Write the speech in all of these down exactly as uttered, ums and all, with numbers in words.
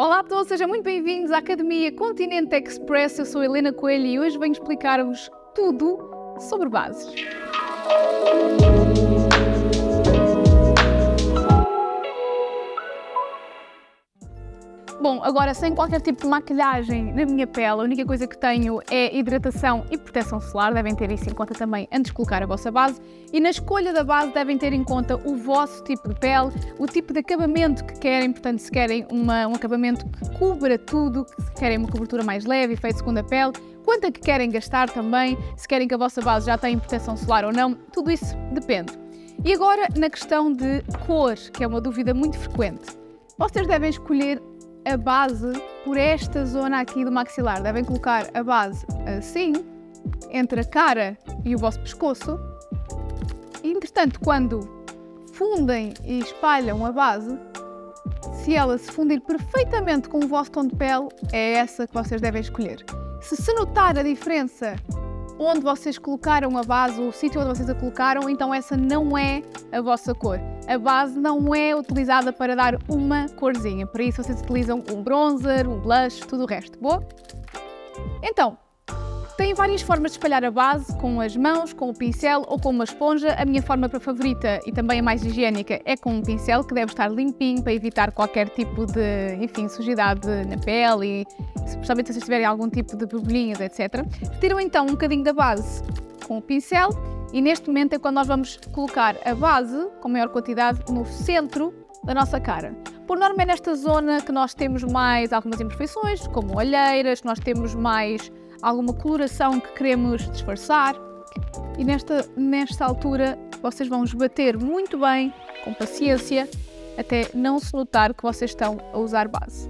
Olá a todos, sejam muito bem-vindos à Academia Continente Express. Eu sou a Helena Coelho e hoje venho explicar-vos tudo sobre bases. Bom, agora sem qualquer tipo de maquilhagem na minha pele, a única coisa que tenho é hidratação e proteção solar, devem ter isso em conta também antes de colocar a vossa base. E na escolha da base devem ter em conta o vosso tipo de pele, o tipo de acabamento que querem, portanto se querem uma, um acabamento que cubra tudo, se querem uma cobertura mais leve, efeito segunda pele, quanto é que querem gastar também, se querem que a vossa base já tenha proteção solar ou não, tudo isso depende. E agora na questão de cor, que é uma dúvida muito frequente, vocês devem escolher a base por esta zona aqui do maxilar. Devem colocar a base assim, entre a cara e o vosso pescoço. E, entretanto, quando fundem e espalham a base, se ela se fundir perfeitamente com o vosso tom de pele, é essa que vocês devem escolher. Se se notar a diferença onde vocês colocaram a base, o sítio onde vocês a colocaram, então essa não é a vossa cor. A base não é utilizada para dar uma corzinha, para isso vocês utilizam um bronzer, um blush, tudo o resto, boa? Então, tem várias formas de espalhar a base, com as mãos, com o pincel ou com uma esponja. A minha forma favorita e também a mais higiênica é com um pincel, que deve estar limpinho para evitar qualquer tipo de, enfim, sujidade na pele e especialmente se vocês tiverem algum tipo de borbulhinhas, etcétera. Retiram então um bocadinho da base com o pincel e neste momento é quando nós vamos colocar a base, com maior quantidade, no centro da nossa cara. Por norma é nesta zona que nós temos mais algumas imperfeições, como olheiras, nós temos mais alguma coloração que queremos disfarçar e nesta, nesta altura vocês vão esbater muito bem, com paciência, até não se notar que vocês estão a usar base.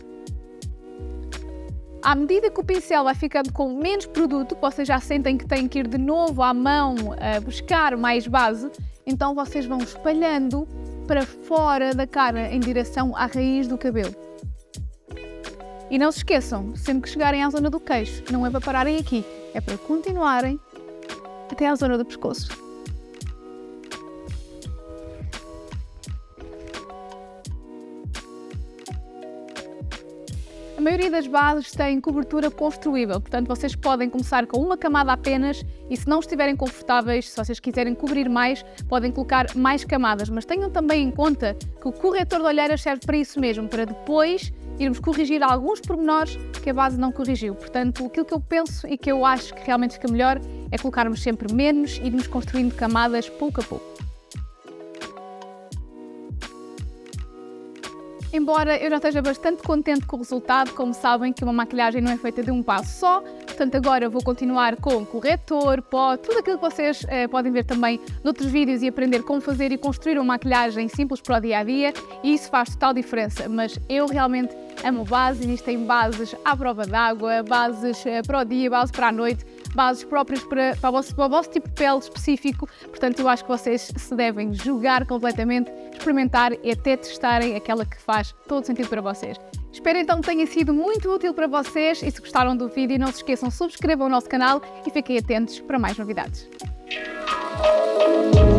À medida que o pincel vai ficando com menos produto, vocês já sentem que têm que ir de novo à mão a buscar mais base, então vocês vão espalhando para fora da cara em direção à raiz do cabelo. E não se esqueçam, sempre que chegarem à zona do queixo, não é para pararem aqui, é para continuarem até à zona do pescoço. A maioria das bases tem cobertura construível, portanto vocês podem começar com uma camada apenas e se não estiverem confortáveis, se vocês quiserem cobrir mais, podem colocar mais camadas, mas tenham também em conta que o corretor de olheiras serve para isso mesmo, para depois irmos corrigir alguns pormenores que a base não corrigiu. Portanto, aquilo que eu penso e que eu acho que realmente fica melhor é colocarmos sempre menos e irmos construindo camadas pouco a pouco. Embora eu já esteja bastante contente com o resultado, como sabem que uma maquilhagem não é feita de um passo só, portanto agora eu vou continuar com corretor, pó, tudo aquilo que vocês eh, podem ver também noutros vídeos e aprender como fazer e construir uma maquilhagem simples para o dia-a-dia e isso faz total diferença, mas eu realmente amo bases, existem bases à prova d'água, bases eh, para o dia, bases para a noite, bases próprias para, para, o vosso, para o vosso tipo de pele específico, portanto eu acho que vocês se devem jogar completamente, experimentar e até testarem aquela que faz todo sentido para vocês. Espero então que tenha sido muito útil para vocês e se gostaram do vídeo não se esqueçam, subscrevam o nosso canal e fiquem atentos para mais novidades.